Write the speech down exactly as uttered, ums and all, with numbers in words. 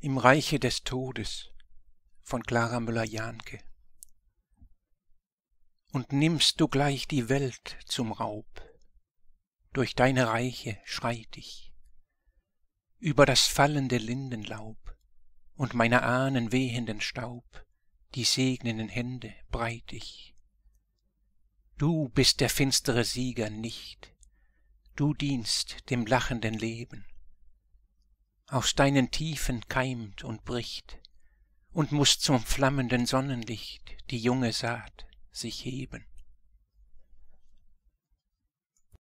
Im Reiche des Todes von Clara Müller-Jahnke. Und nimmst du gleich die Welt zum Raub, durch deine Reiche schreit ich, über das fallende Lindenlaub und meiner Ahnen wehenden Staub, die segnenden Hände breit ich. Du bist der finstere Sieger nicht, du dienst dem lachenden Leben. Aus deinen Tiefen keimt und bricht und muß zum flammenden Sonnenlicht die junge Saat sich heben.